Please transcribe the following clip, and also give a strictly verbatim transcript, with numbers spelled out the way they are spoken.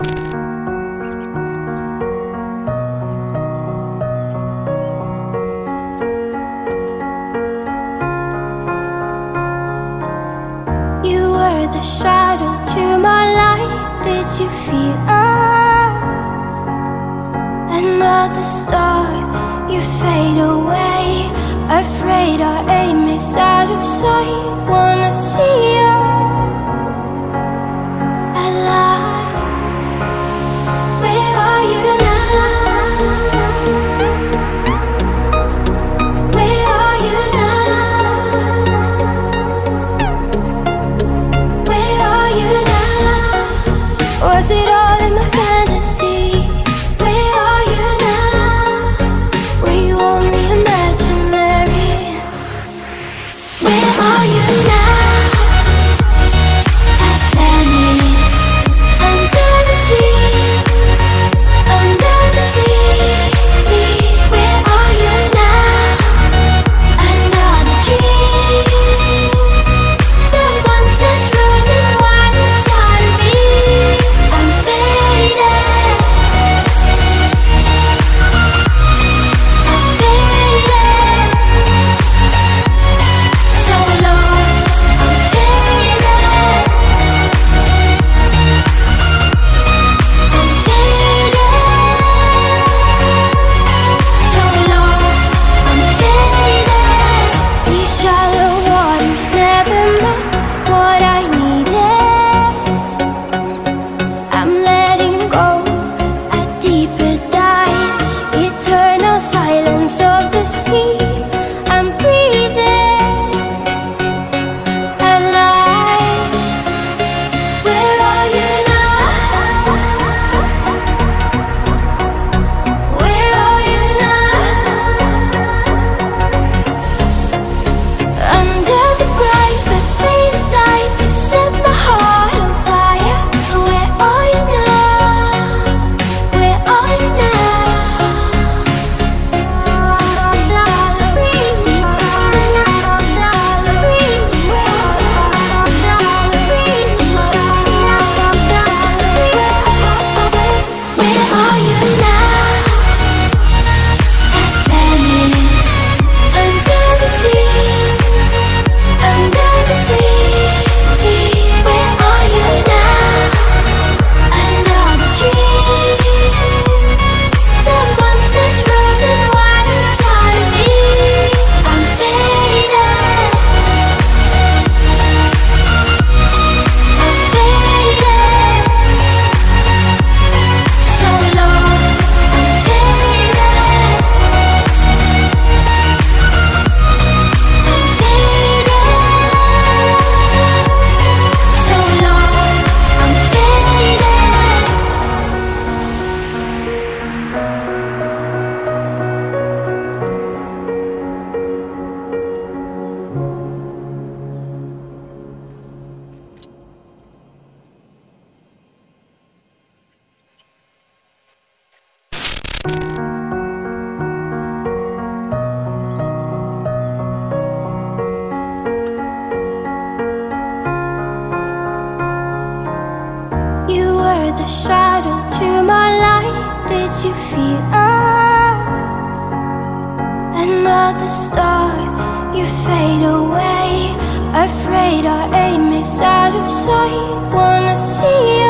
The shadow to my light, did you feel us? Another star, you fade away. Afraid our aim is out of sight. Wanna see us alive. Where are you now? Where are you now? Was it all in my fantasy? Where are you now? Were you only imaginary? Where are you now? Atlantis, under the sea, under the sea. Where are you now? Another dream. The monsters running wild inside of me. The shadow to my light, did you feel us? Another star, you fade away. Afraid our aim is out of sight. Wanna see